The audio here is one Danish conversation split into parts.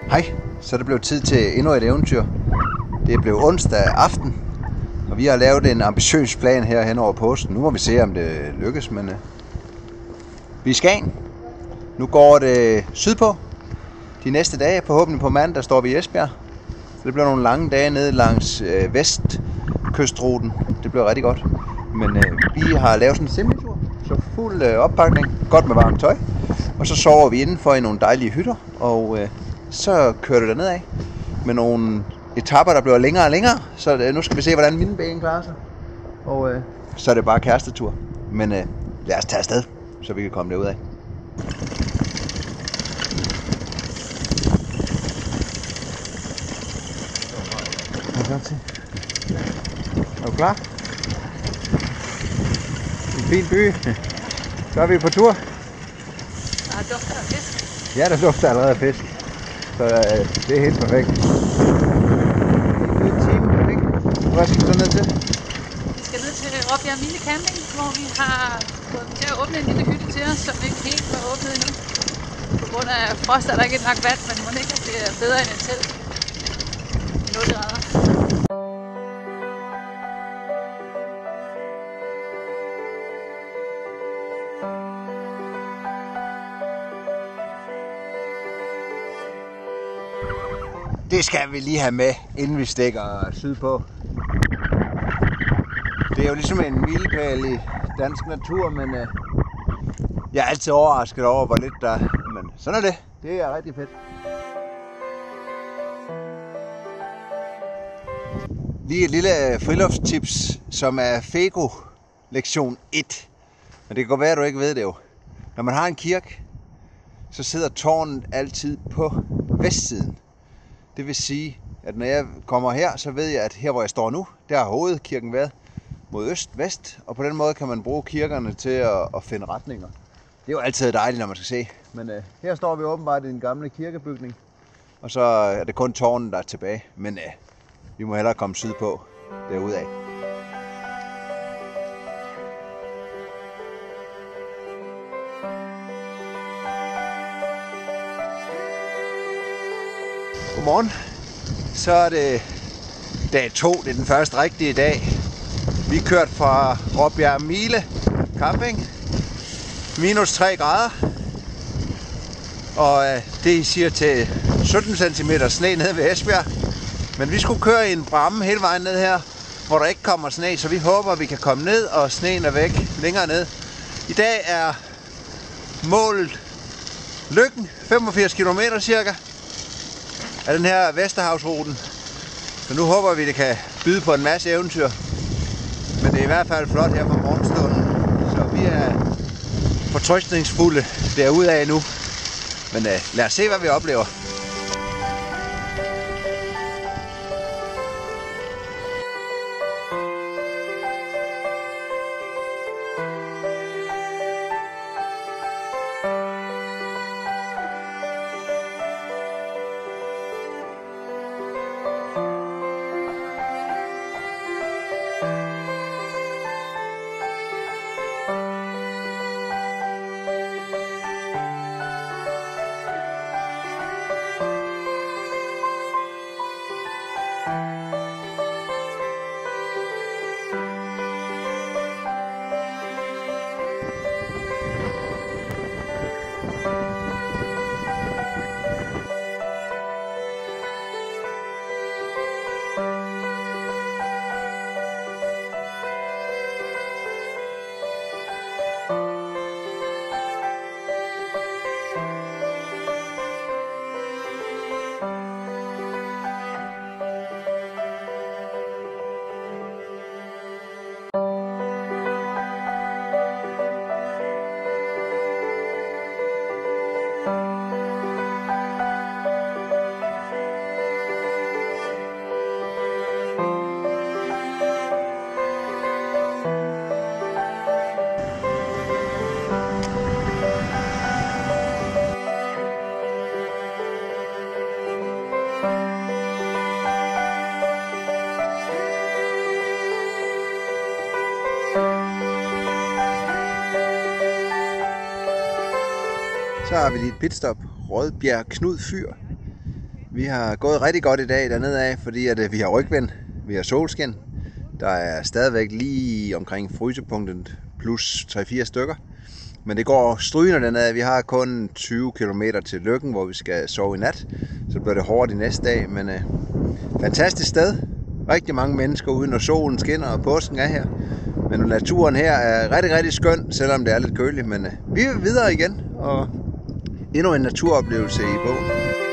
Hej, så er det blevet tid til endnu et eventyr. Det er blevet onsdag aften, og vi har lavet en ambitiøs plan her hen over påsken. Nu må vi se, om det lykkes, men vi er i Skagen. Nu går det sydpå. De næste dage, forhåbentlig på mandag, står vi i Esbjerg. Så det bliver nogle lange dage nede langs vestkystruten. Det bliver rigtig godt. Men vi har lavet sådan en simletur, så fuld oppakning, godt med varmt tøj. Og så sover vi indenfor i nogle dejlige hytter, og så kører det derned af med nogle etaper, der bliver længere og længere. Så nu skal vi se, hvordan mine ben klarer sig. Og så er det bare kærestetur. Men lad os tage afsted, så vi kan komme derud af. Er du klar? En fin by. Så er vi på tur. Der dufter af fisk. Ja, der dufter allerede af fisk. Så det er helt perfekt. Det er en time, ikke? Hvor skal vi så ned til? Vi skal ned til Råbjerg Mile Camping, hvor vi har fået dem til at åbne en lille hytte til os, som ikke helt var åbnet endnu. På grund af frost er der ikke nok vand, men må ikke, at det er bedre end et telt. 0 grader. Det skal vi lige have med, inden vi stikker sydpå. Det er jo ligesom en milepæl i dansk natur, men jeg er altid overrasket over, hvor lidt der er. Men sådan er det. Det er rigtig fedt. Lige et lille friluftstips, som er FEGO lektion 1. Men det kan godt være, at du ikke ved det jo. Når man har en kirke, så sidder tårnet altid på vestsiden. Det vil sige, at når jeg kommer her, så ved jeg, at her hvor jeg står nu, der har hovedkirken været mod øst-vest. Og på den måde kan man bruge kirkerne til at finde retninger. Det er jo altid dejligt, når man skal se. Men her står vi åbenbart i den gamle kirkebygning. Og så er det kun tårnen, der er tilbage. Men vi må hellere komme sydpå derudad. Godmorgen. Så er det dag 2. Det er den første rigtige dag. Vi er kørt fra Råbjerg Mile Camping. Minus 3 grader. Og det I siger til 17 cm sne nede ved Esbjerg. Men vi skulle køre i en bramme hele vejen ned her, hvor der ikke kommer sne. Så vi håber, at vi kan komme ned, og sneen er væk længere ned. I dag er målet Løkken, 85 km cirka, af den her Vesterhavsruten. Så nu håber vi, det kan byde på en masse eventyr. Men det er i hvert fald flot her fra morgenstunden. Så vi er fortrøstningsfulde derudad nu. Men lad os se, hvad vi oplever. Så har vi lige et pitstop. Råbjerg Knud Fyr. Vi har gået rigtig godt i dag dernede af, fordi at vi har rygvind, vi har solskin. Der er stadigvæk lige omkring frysepunktet plus 3-4 stykker. Men det går strygende dernede af. Vi har kun 20 km til Løkken, hvor vi skal sove i nat. Så bliver det hårdt i næste dag, men fantastisk sted. Rigtig mange mennesker ude, når solen skinner og påsken er her. Men naturen her er rigtig, rigtig skøn, selvom det er lidt køligt. Men vi er videre igen, og endnu en naturoplevelse i bogen.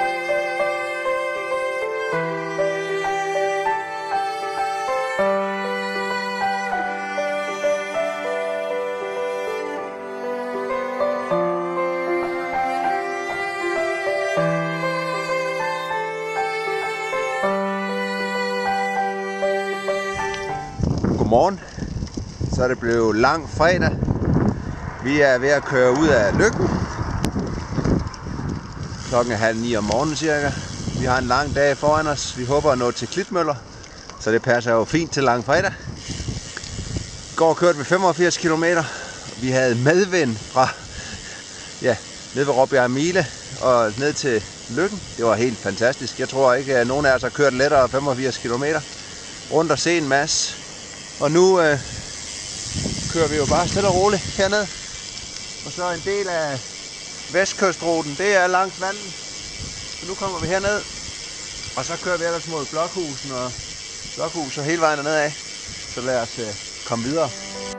Godmorgen. Så er det blevet lang fredag. Vi er ved at køre ud af Løkken. Klokken er 8:30 om morgenen cirka. Vi har en lang dag foran os. Vi håber at nå til Klitmøller, så det passer jo fint til lang fredag. I går kørte vi 85 km. Vi havde medvind fra ned ved Råbjerg Mile og ned til Løkken. Det var helt fantastisk. Jeg tror ikke, at nogen af os har kørt lettere 85 km. Rundt og se en masse. Og nu kører vi jo bare stille og roligt herned. Og så en del af Vestkystruten, det er langs vandet. Så nu kommer vi herned. Og så kører vi ellers mod Blokhus og hele vejen derned af. Så lad os komme videre.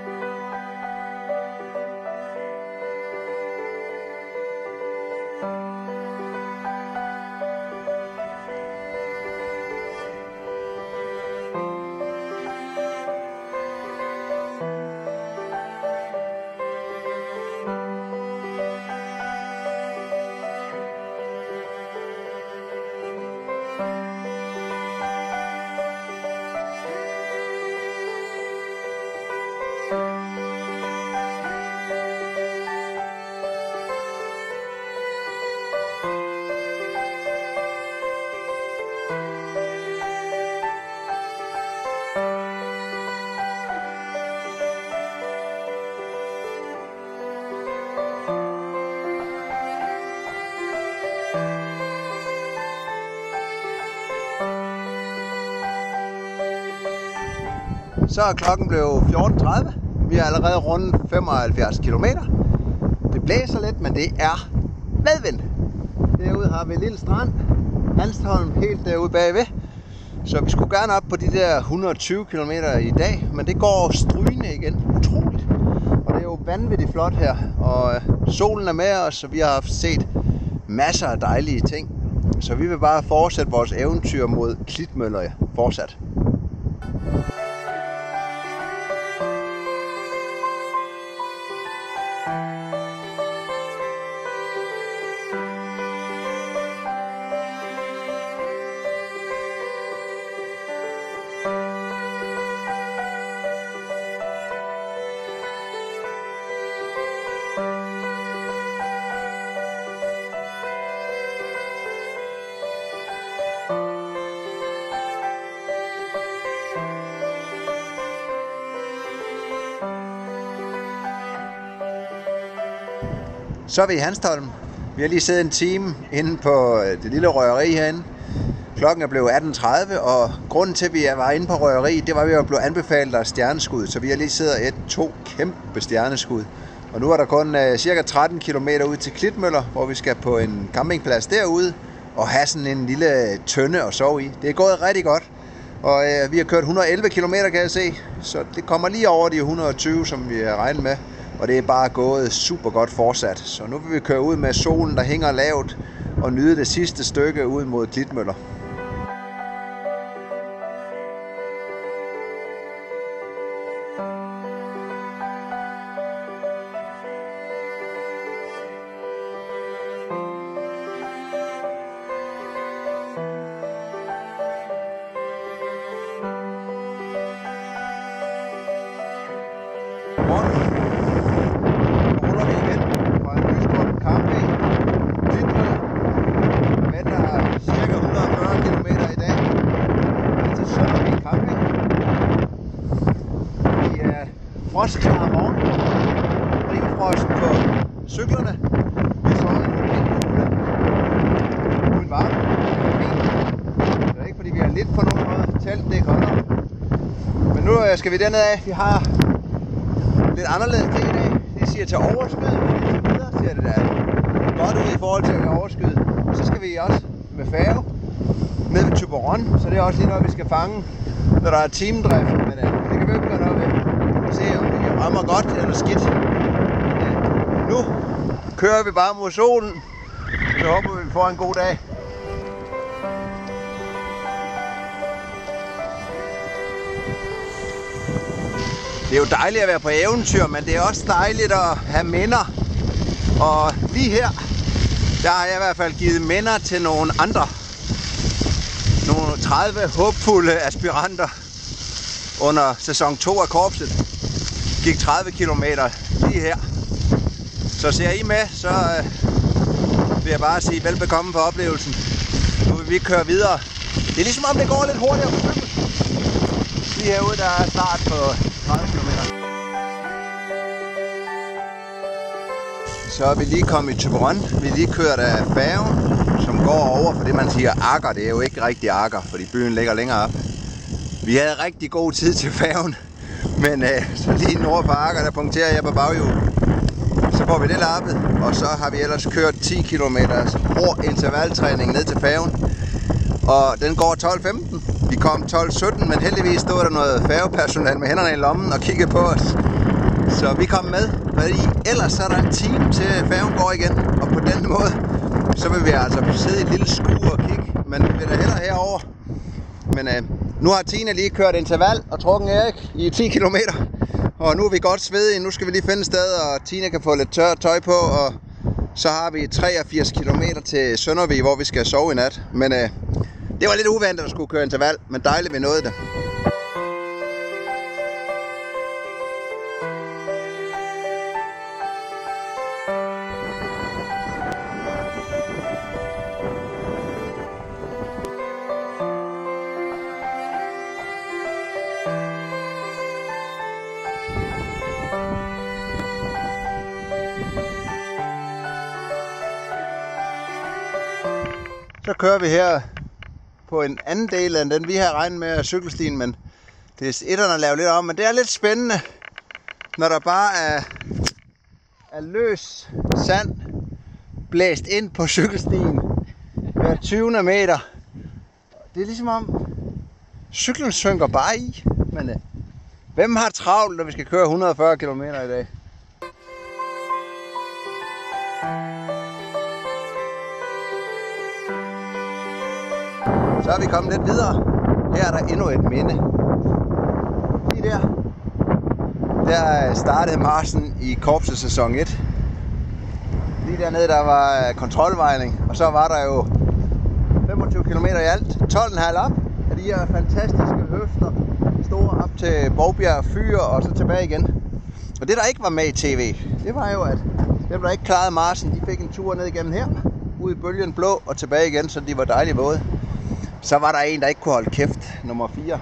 Så er klokken blevet 14:30. Vi er allerede rundt 75 km. Det blæser lidt, men det er medvind. Derude har vi en lille strand. Hanstholm helt derude bagved. Så vi skulle gerne op på de der 120 km i dag, men det går strygende igen. Utroligt. Og det er jo vanvittigt flot her. Og solen er med os, så vi har set masser af dejlige ting. Så vi vil bare fortsætte vores eventyr mod Klitmøller fortsat. Så er vi i Hanstholm. Vi har lige siddet en time inde på det lille røgeri herinde. Klokken er blevet 18:30, og grunden til, at vi var inde på røgeri, det var, at vi var blevet anbefalet af stjerneskud. Så vi har lige siddet og et 2 kæmpe stjerneskud. Og nu er der kun cirka 13 km ud til Klitmøller, hvor vi skal på en campingplads derude og have sådan en lille tønde at sove i. Det er gået rigtig godt. Og vi har kørt 111 km, kan jeg se. Så det kommer lige over de 120, som vi har regnet med. Og det er bare gået super godt fortsat. Så nu vil vi køre ud med solen, der hænger lavt, og nyde det sidste stykke ud mod Klitmøller. frostklar morgen. Rimfrost på cyklerne. Det er sådan en uden varme. skal vi derned af. Vi har lidt anderledes ting i dag. Det siger til overskud. Videre ser det der godt ud i forhold til at være overskud. Så skal vi også med færge ned ved Thyborøn. Så det er også lige noget, vi skal fange, når der er timedrift. Men det kan vi jo gøre noget ved. Se om vi rammer godt eller skidt. Nu kører vi bare mod solen. Så håber vi får en god dag. Det er jo dejligt at være på eventyr, men det er også dejligt at have minder. Og lige her, der har jeg i hvert fald givet minder til nogle andre. Nogle 30 håbfulde aspiranter under sæson 2 af korpset. Gik 30 kilometer lige her. Så ser I med, så vil jeg bare sige velbekomme for oplevelsen. Nu vil vi køre videre. Det er ligesom om det går lidt hurtigere på cykel. Lige herude, der er start på 30 km. Så er vi lige kommet i Thyborøn. Vi er lige kørt af færgen, som går over for det, man siger akker. Det er jo ikke rigtig akker, fordi byen ligger længere op. Vi havde rigtig god tid til færgen, men så lige nord for akker, der punkterer jeg på baghjulet. Så får vi det lappet, og så har vi ellers kørt 10 km hård intervaltræning ned til færgen. Og den går 12.15. Vi kom 12.17, men heldigvis stod der noget færgepersonale med hænderne i lommen og kiggede på os. Så vi kom med, fordi ellers så er der en time til færgen går igen. Og på den måde, så vil vi altså sidde i et lille skue og kigge. Men vi bliver da hellere herover. Men nu har Tina lige kørt interval og trukken Erik i 10 km. Og nu er vi godt svedige. Nu skal vi lige finde et sted, og Tina kan få lidt tørt tøj på. Og så har vi 83 km til Søndervig, hvor vi skal sove i nat. Men det var lidt uventet at skulle køre interval, men dejligt vi nåede det. Så kører vi her på en anden del end den vi har regnet med cykelstien, men det er etterne at lave lidt om. Men det er lidt spændende, når der bare er løs sand blæst ind på cykelstien hver 20. meter. Det er ligesom om cyklen synker bare i. Men hvem har travlt, når vi skal køre 140 km i dag? Så er vi kommet lidt videre. Her er der endnu et minde. Lige der startede marchen i korpset sæson 1. Lige dernede der var kontrolvejning, og så var der jo 25 km i alt. 12,5 op af de her fantastiske høfter. Store op til Bogbjerg Fyr og så tilbage igen. Og det der ikke var med i tv, det var jo at dem der ikke klarede marchen, de fik en tur ned igennem her. Ud i bølgen blå og tilbage igen, så de var dejligt våde. Så var der en, der ikke kunne holde kæft, nummer 4.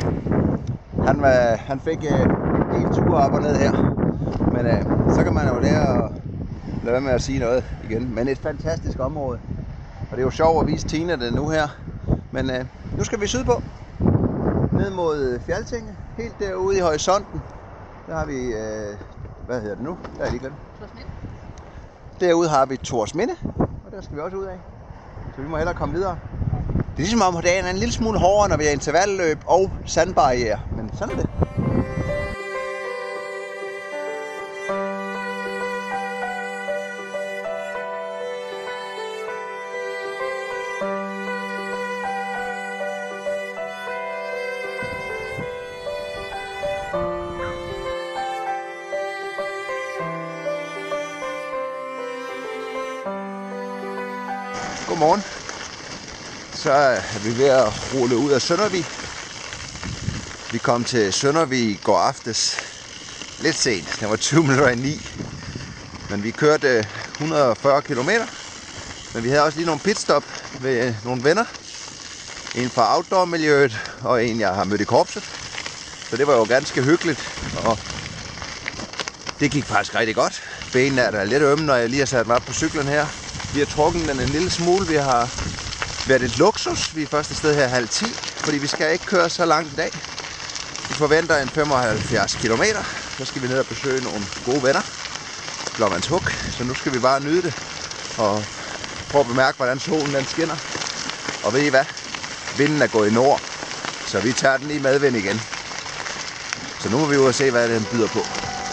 Han fik en tur op og ned her. Men så kan man jo lære at lade være med at sige noget igen. Men et fantastisk område. Og det er jo sjovt at vise Tina det nu her. Men nu skal vi sydpå. Ned mod Fjaltinge. Helt derude i horisonten. Der har vi, hvad hedder det nu? Der er lige glemt. Torsminde. Derude har vi Torsminde. Og der skal vi også ud af. Så vi må hellere komme videre. Det er ligesom om dagen er en lille smule hårdere, når vi har intervalløb og sandbarriere. Men sådan er det. Godmorgen. Så er vi ved at rulle ud af Søndervig. Vi kom til Søndervig i går aftes. Lidt sent. Det var 20 minutter i 9. Men vi kørte 140 km. Men vi havde også lige nogle pitstop ved nogle venner. En fra outdoor-miljøet og en, jeg har mødt i korpset. Så det var jo ganske hyggeligt. Og det gik faktisk rigtig godt. Benene er der lidt ømme, når jeg lige har sat mig op på cyklen her. Vi har trukket den en lille smule. Vi har været et luksus. Vi er først et sted her 9:30, fordi vi skal ikke køre så langt i dag. Vi forventer en 75 km. Så skal vi ned og besøge nogle gode venner. Blåvandshuk. Så nu skal vi bare nyde det. Og prøve at bemærke, hvordan solen den skinner. Og ved I hvad? Vinden er gået i nord. Så vi tager den i medvind igen. Så nu må vi jo se, hvad den byder på.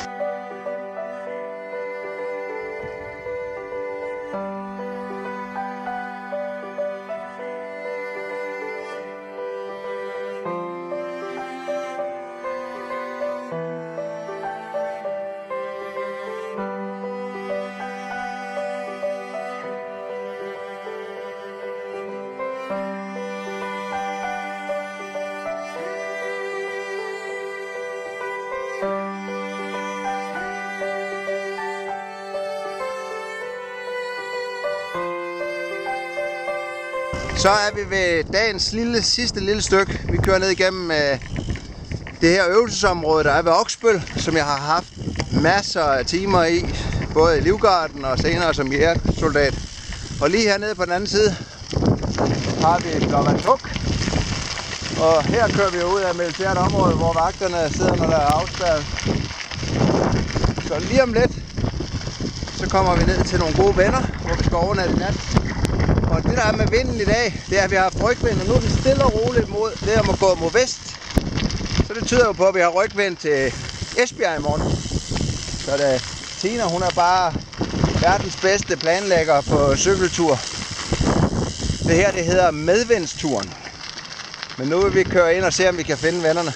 Så er vi ved dagens sidste lille stykke. Vi kører ned igennem det her øvelsesområde, der er ved Oksbøl, som jeg har haft masser af timer i, både i Livgarden og senere som jægersoldat. Og lige hernede på den anden side har vi Blåvandshuk. Og her kører vi ud af et militært område, hvor vagterne sidder, når der er afspærret. Så lige om lidt, så kommer vi ned til nogle gode venner, hvor vi skal overnatte i nat. Og det der er med vinden i dag, det er, at vi har haft rygvind, og nu er den stille og roligt mod det at må gå mod vest. Så det tyder jo på, at vi har rygvind til Esbjerg i morgen. Så Tina, hun er bare verdens bedste planlægger på cykeltur. Det her, det hedder medvindsturen. Men nu vil vi køre ind og se, om vi kan finde vennerne.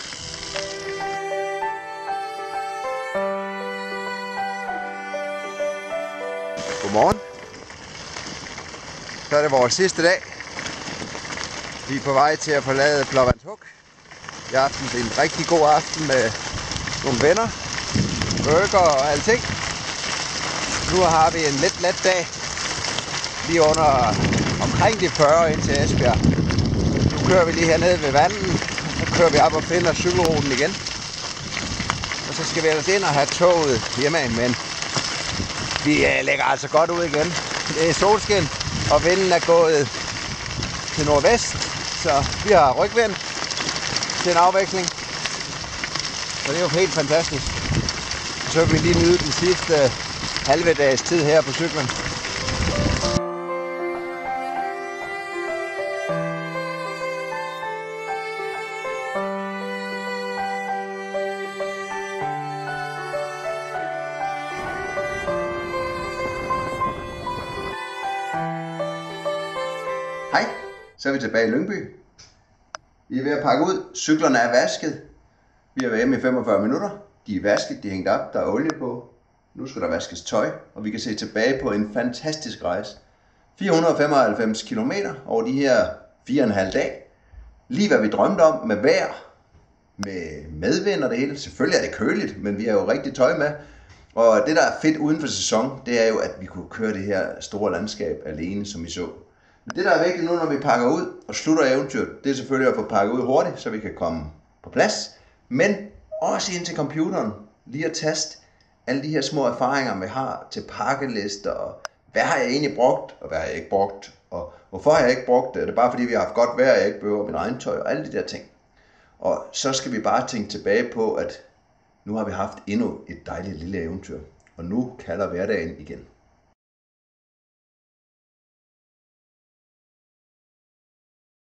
Godmorgen. Så er det vores sidste dag. Vi er på vej til at forlade Blåvandshuk. I aften er en rigtig god aften med nogle venner, burger og alting. Nu har vi en lidt let dag. Lige under omkring de 40 ind til Esbjerg. Nu kører vi lige hernede ved vandet. Så kører vi op og finder cykelruten igen. Og så skal vi ellers ind og have toget hjemme, men vi lægger altså godt ud igen. Det er solskin. Og vinden er gået til nordvest, så vi har rygvind til en afveksling. Så det er jo helt fantastisk. Så vil vi lige nyde den sidste halve dags tid her på cyklen. Hej, så er vi tilbage i Lyngby. Vi er ved at pakke ud. Cyklerne er vasket. Vi har været hjemme i 45 minutter. De er vasket, de er hængt op, der er olie på. Nu skal der vaskes tøj, og vi kan se tilbage på en fantastisk rejse. 495 km over de her 4,5 dage. Lige hvad vi drømte om med vejr, med medvind og det hele. Selvfølgelig er det køligt, men vi har jo rigtig tøj med. Og det der er fedt uden for sæson, det er jo, at vi kunne køre det her store landskab alene, som vi så. Men det der er vigtigt nu, når vi pakker ud og slutter eventyret, det er selvfølgelig at få pakket ud hurtigt, så vi kan komme på plads. Men også ind til computeren, lige at teste alle de her små erfaringer, vi har til pakkelister, og hvad har jeg egentlig brugt, og hvad har jeg ikke brugt, og hvorfor har jeg ikke brugt det? Er det bare fordi, vi har haft godt vejr, og jeg ikke behøver min egen tøj, og alle de der ting. Og så skal vi bare tænke tilbage på, at nu har vi haft endnu et dejligt lille eventyr, og nu kalder hverdagen igen.